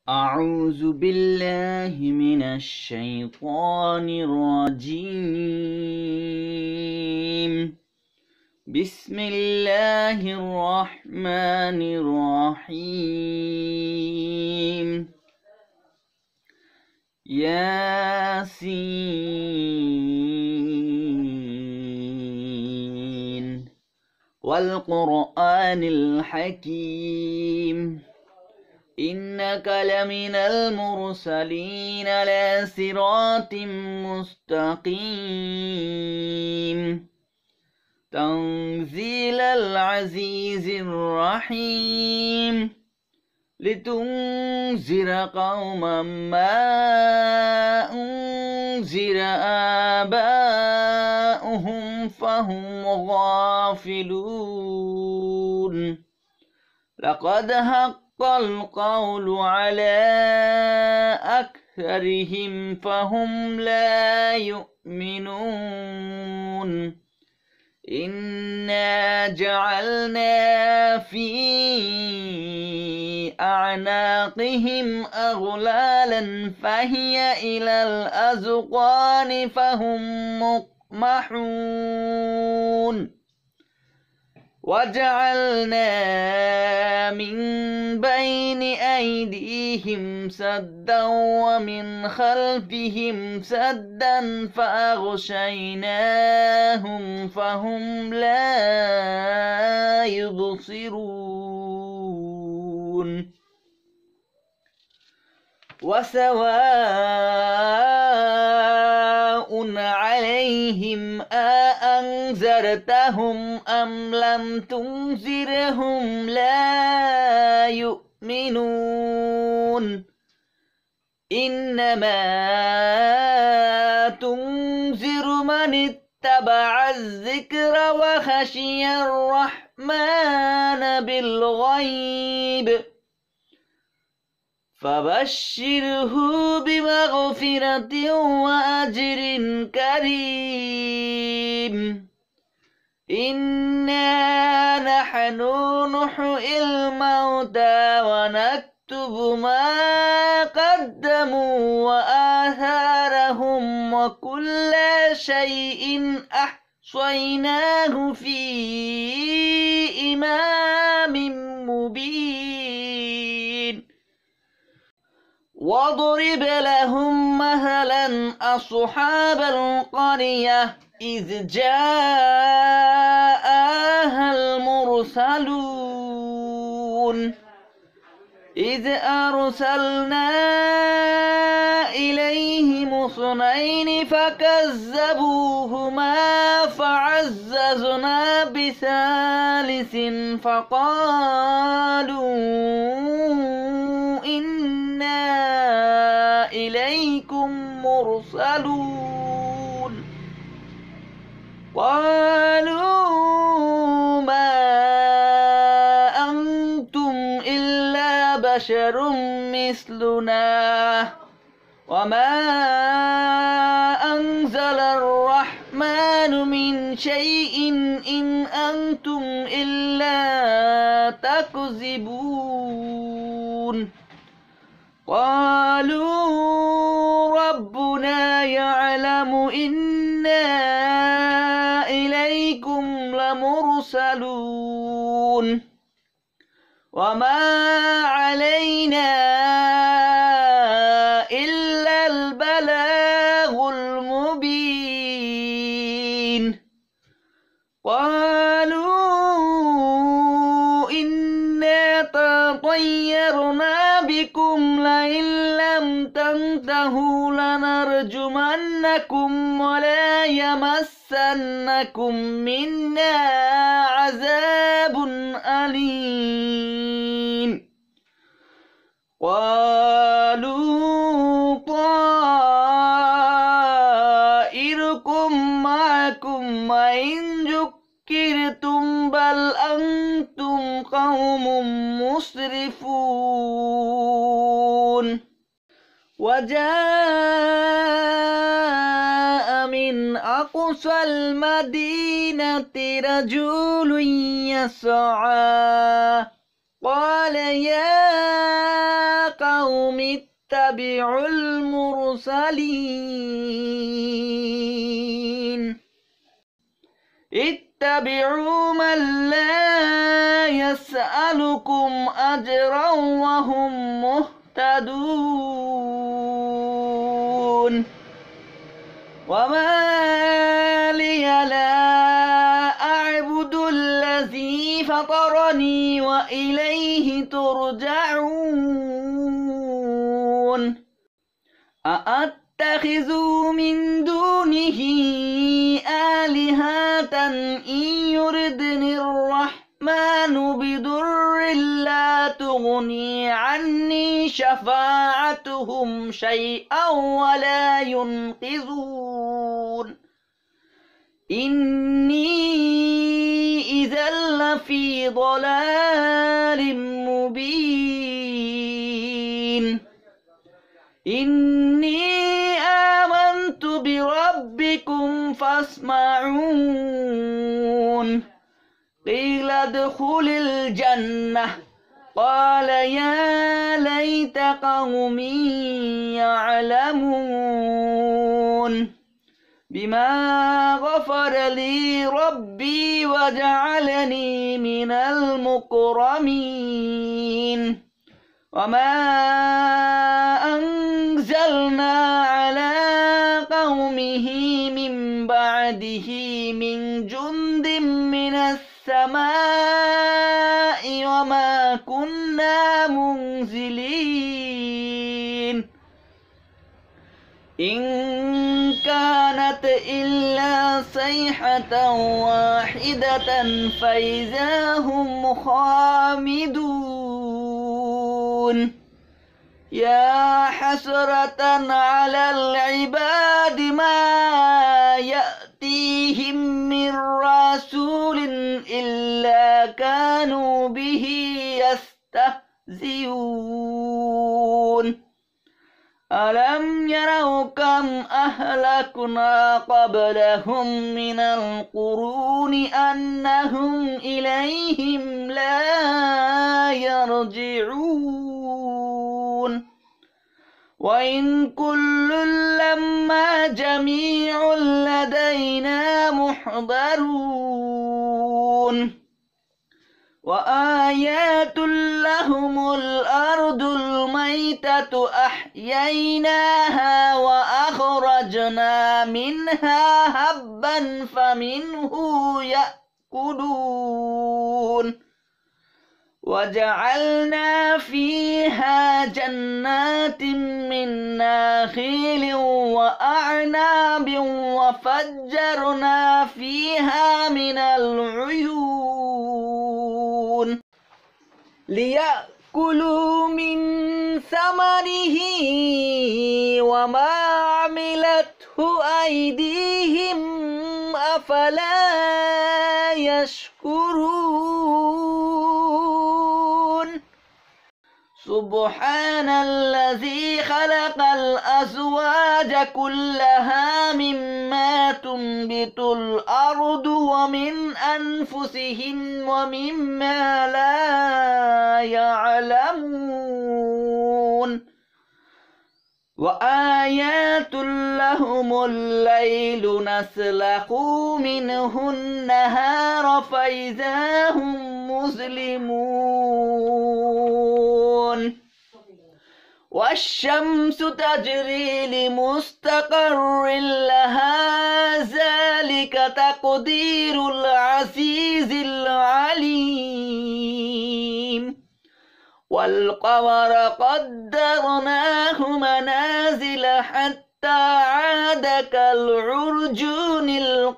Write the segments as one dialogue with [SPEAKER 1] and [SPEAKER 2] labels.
[SPEAKER 1] أعوذ بالله من الشيطان الرجيم. بسم الله الرحمن الرحيم. ياسين والقرآن الحكيم إنك لمن المرسلين على صراط مستقيم تنزيل العزيز الرحيم لتنذر قوما ما أنذر آباؤهم فهم غافلون. لقد حق القول على أكثرهم فهم لا يؤمنون. إنا جعلنا في أعناقهم أغلالا فهي إلى الأذقان فهم مقمحون. وجعلنا من بين أيديهم سدا ومن خلفهم سدا فأغشيناهم فهم لا يبصرون. وسواء عليهم أأنذرتهم أم لم تنذرهم لا يؤمنون. إنما تنذر من اتبع الذكر وخشي الرحمن بالغيب فبشره بمغفرة وأجر كريم. إنا نحن نحيي الموتى ونكتب ما قدموا وآثارهم وكل شيء أحصيناه في إمام مبين. واضرب لهم مثلا أصحاب القرية إذ جاءها المرسلون إذ أرسلنا إليهم اثنين فكذبوهما فعززنا بثالث فقالوا إنا إليكم مرسلون. قالوا ما أنتم إلا بشر مثلنا وما أنزل الرحمن من شيء إن أنتم إلا تكذبون. قالوا ربنا يعلم إنا إليكم لمرسلون وما علينا إلا البلاغ المبين. قالوا إنا تطيرنا بكم لئن لم تنتهوا لنرجمنكم ولا يمسنكم منا عذاب أليم. قالوا طائركم معكم وإن ذكرتم بل أنتم قوم مسرفون. وجاء من أقصى المدينة رجل يسعى قال يا قوم اتبعوا المرسلين اتبعوا من لا يسألكم أجرا وهم مهتدون وما لي لا أعبد الذي فطرني وإليه ترجعون أأتخذ من دونه آلهة إن يردني الرحمن بضر لا تغني عني شفاعتهم شيئا ولا ينقذون إني إذا لفي ضلال مبين إني آمنت بربكم فاسمعون قيل ادخل الجنة قال يا ليت قومي يعلمون بما غفر لي ربي وجعلني من المكرمين وما أنزلنا على قومه من بعده من جند من السماء وما كنا منزلين إن كانت إلا صيحة واحدة فإذا هم خامدون يا حسرة على العباد ما يأتيهم من رسول إلا كانوا به يستهزئون ألم يروا كم أهلكنا قبلهم من القرون أنهم إليهم لا يرجعون وإن كل لما جميع لدينا محضرون وآيات لهم الأرض الميتة أحييناها وأخرجنا منها هبا فمنه يأكلون وجعلنا فيها جنات من نخيل وأعناب وفجرنا فيها من العيون ليأكلوا من ثمره وما عملته أيديهم أفلا يشكرون سبحان الذي خلق الأزواج كلها مما تنبت الأرض ومن أنفسهم ومما لا يعلمون وآيات لهم الليل نسلخ منه النهار فإذا هم مظلمون والشمس تجري لمستقر لها ذلك تقدير العزيز العليم والقمر قدرناه منازل حتى عاد كالعرجون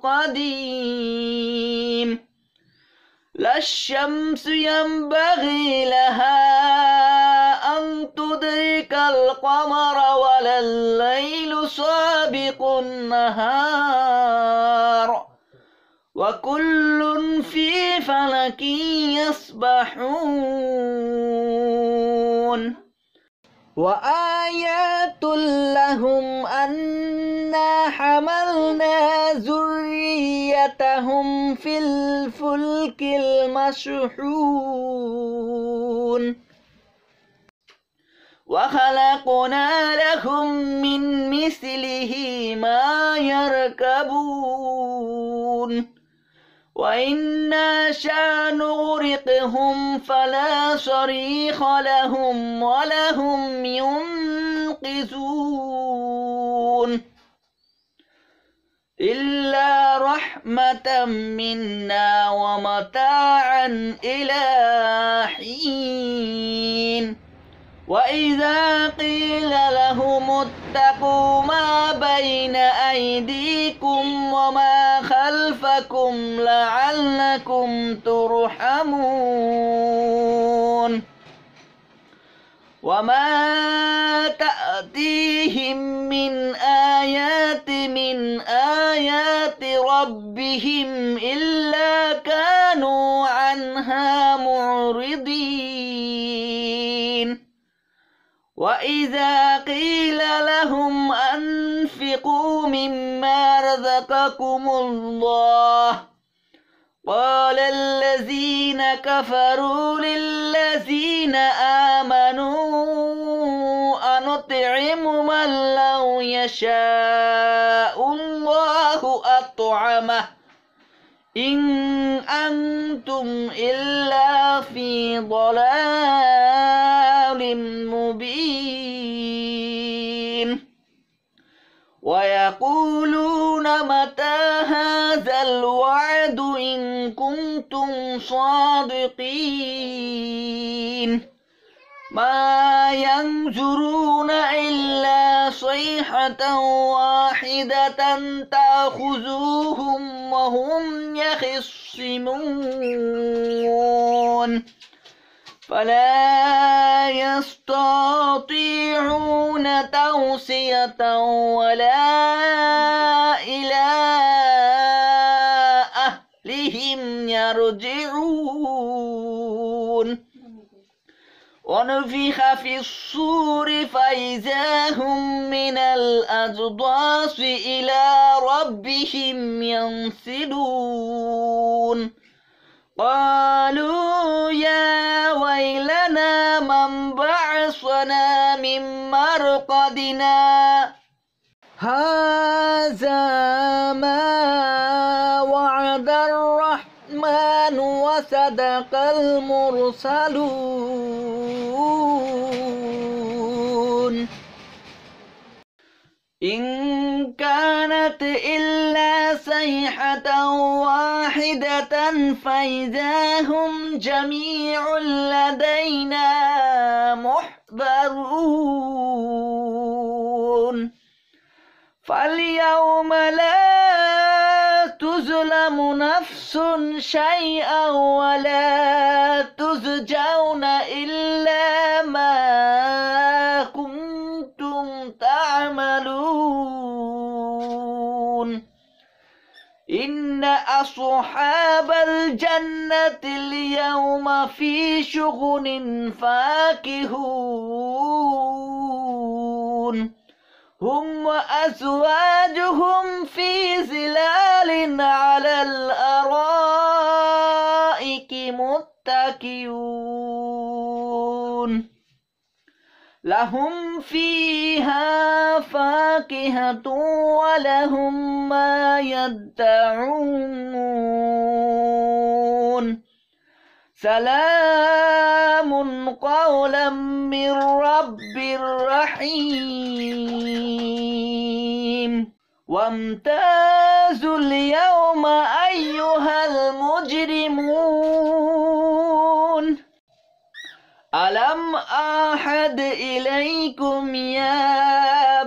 [SPEAKER 1] القديم لا الشمس ينبغي لها أن تدرك القمر ولا الليل سابق النهار وكل في فلك يسبحون وآيات لهم أنا حملنا ذريتهم في الفلك المشحون وخلقنا لهم من مثله ما يركبون وإن نشأ نغرقهم فلا صريخ لهم ولهم ينقذون إلا رحمة منا ومتاعا إلى حين وإذا قيل لهم اتقوا ما بين أيديكم وما خلفكم لعلكم ترحمون وما تأتيهم من آيات ربهم إلا كانوا عنها معرضين وإذا قيل لهم أنفقوا مما رزقكم الله قال الذين كفروا للذين آمنوا أنطعم من لو يشاء الله أطعمه إن أنتم إلا في ضلال مبين ويقولون متى هذا الوعد إن كنتم صادقين ما ينظرون إلا صيحة واحدة تأخذوهم وهم يخصمون فلا يستطيعون توصية ولا إلى أهلهم يرجعون ونفخ في الصور فإذا هم من الأجداث إلى ربهم ينسلون قالوا يا ويلنا من بعثنا من مرقدنا هذا ما وعد الرحمن وصدق المرسلون إن كانت إلا صيحة واحدة فإذا هم جميع لدينا محضرون فاليوم لا تظلم نفس شيئا ولا تجزون إلا ما كنتم تعملون إن أصحاب الجنة اليوم في شغل فاكهون هم وأزواجهم في ظلال على الأرائك متكئون لهم فيها فاكهة ولهم ما يدعون سلام قولا من رب رحيم وامتازوا اليوم أيها المجرمون ألم أعهد إليكم يا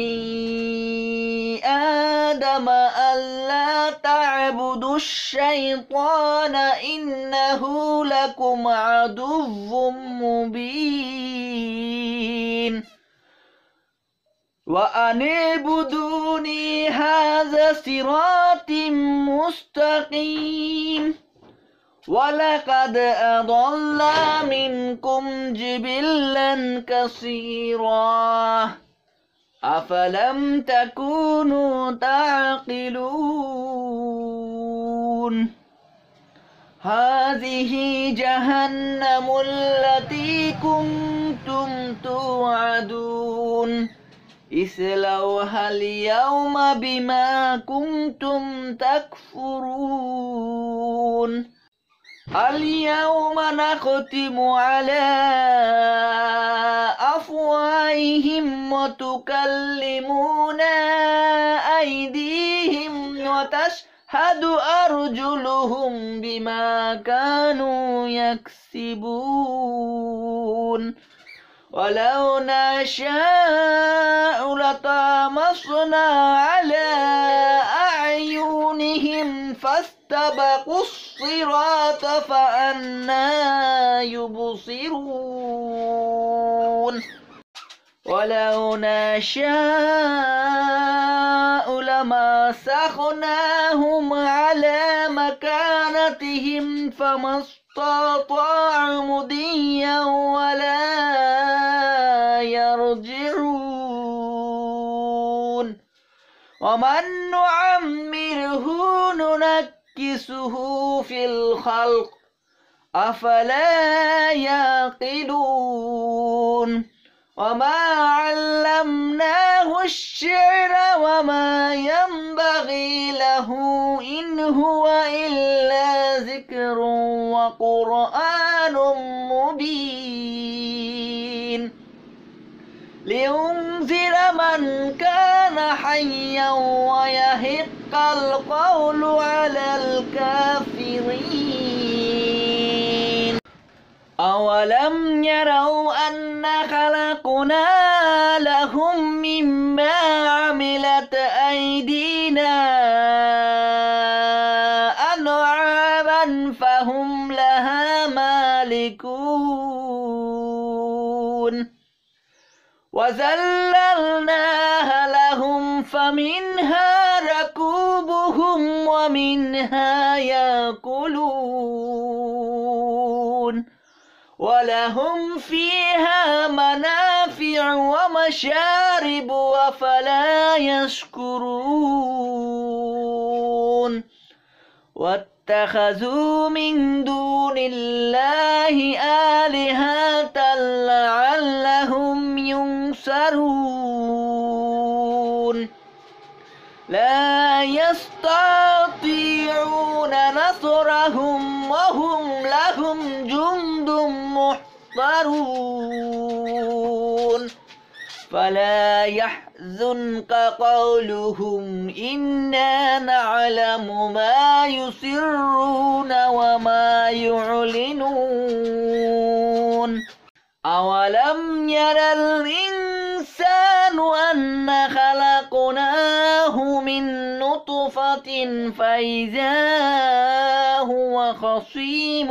[SPEAKER 1] بني آدم ألا تعبدوا الشيطان إنه لكم عدو مبين وأن اعبدوني هذا صراط مستقيم ولقد أضل منكم جبلا كثيرا أفلم تكونوا تعقلون هذه جهنم التي كنتم كنتم توعدون اصلوها اليوم بما كنتم تكفرون اليوم نختم على أفواههم وتكلمنا أيديهم وتشهد أرجلهم بما كانوا يكسبون ولو نشاء لطمسنا على أعينهم فاستبقوا الصراط فأنى يبصرون ولو نشاء لمسخناهم على مكانتهم فما استطاعوا مضيا ولا يرجعون ومن نعمره ننكسه في الخلق أفلا يعقلون وما علمناه الشعر وما ينبغي له إن هو إلا ذكر وقرآن مبين لينذر من كان حيا ويحق القول على الكافرين أولم يروا أن خلقنا لهم مما عملت أيدينا أنعاما فهم لها مالكون وذللناها لهم فمنها ركوبهم ومنها يأكلون ولهم فيها منافع ومشارب أفلا يشكرون واتخذوا من دون الله آلهة لعلهم ينصرون لا يستطيعون نصرهم وهم لهم جند محضرون فلا يحزنك قولهم إنا نعلم ما يسرون وما يعلنون أولم ير الإنسان أن خلقناه من نطفة فإذا هو خصيم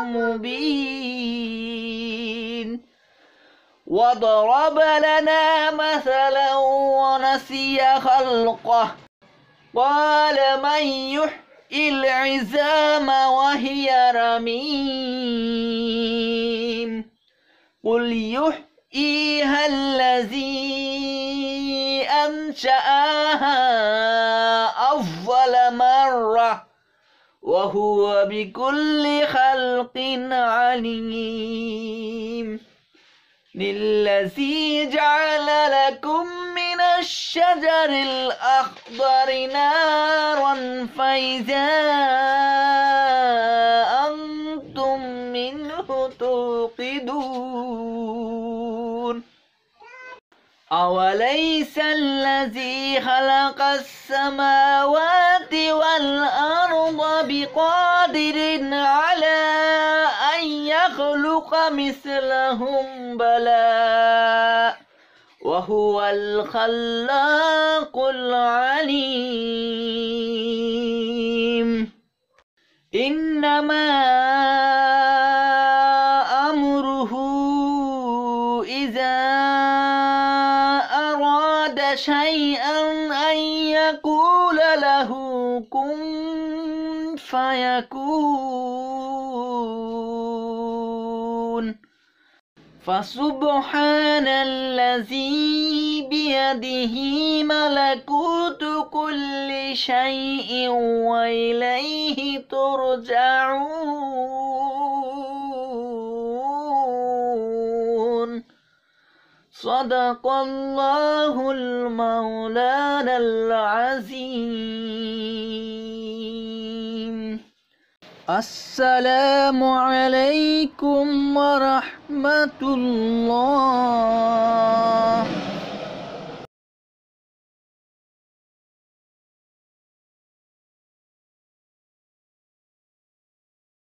[SPEAKER 1] مبين وضرب لنا مثلا ونسي خلقه قال من يحيي العظام وهي رميم قل يحييها الذي أنشأها أول مرة وهو بكل خلق عليم للذي جعل لكم من الشجر الأخضر نارا فإذا أنتم منه توقدون أوليس الذي خلق السماوات والأرض بقادر على أن يخلق مثلهم بلى وهو الخلاق العليم إنما أمره إذا أراد شيئا أن يقول له كن فيكون فسبحان الذي بيده ملكوت كل شيء وإليه ترجعون صدق الله المولانا العظيم. السلام عليكم ورحمة الله.